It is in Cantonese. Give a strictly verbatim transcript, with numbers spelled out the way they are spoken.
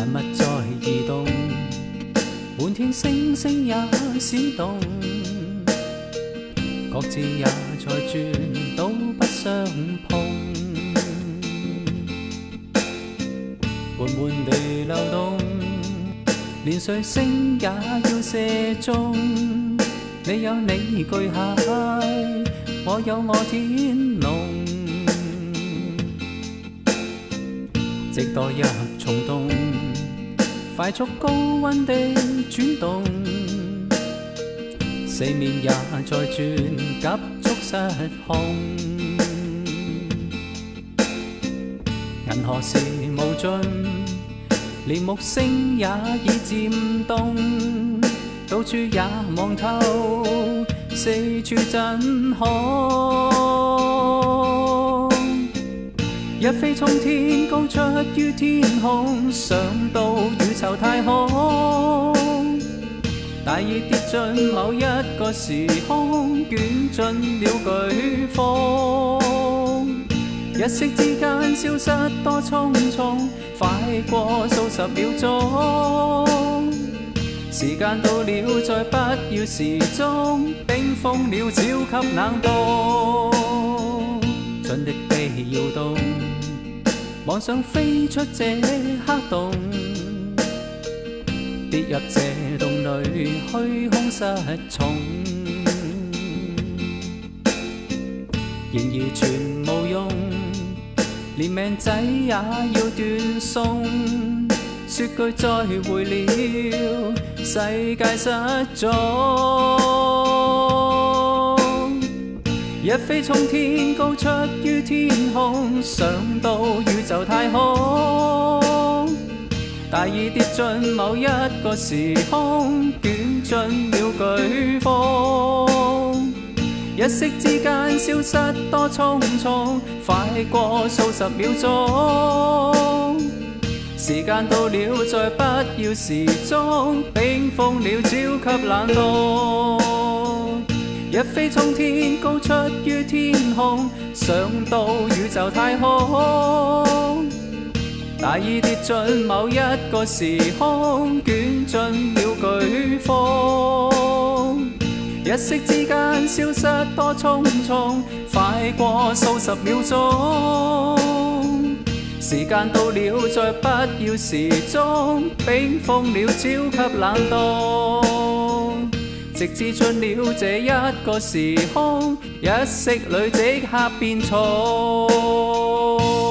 物在移動，滿天星星也閃動，各自也在轉，都不相碰。緩緩地流動，連彗星也要射中。你有你巨蟹，我有我天龍。直待日蟲洞，快速高溫的轉動，四面也在轉，急速失控。銀河是無盡，連木星也已漸凍，到處也望透，四處震撼。一飛沖天，高出於天空，上到宇宙太空。大意跌進某一個時空，捲進了颶風。一息之間消失多匆匆，快過數十秒鐘。時間到了，再不要時鐘，冰封了，超級冷凍。盡力地搖動，妄想飛出這黑洞，跌入這洞裏，虛空失重。然而全無用，連命仔也要斷送。說句再會了，世界失蹤。一飛沖天，高出於天空，上到宇宙太空。大意跌進某一個時空，捲進了颶風。一息之間消失多匆匆，快過數十秒鐘。時間到了，再不要時鐘，冰封了，超級冷凍。一飛沖天，高出於天空，上到宇宙太空。大意跌進某一個時空，捲進了颶風。一息之間消失多匆匆，快過數十秒鐘。時間到了，再不要時鐘，冰封了，超級冷凍。直至進了這一個時空，一息裏即刻變重。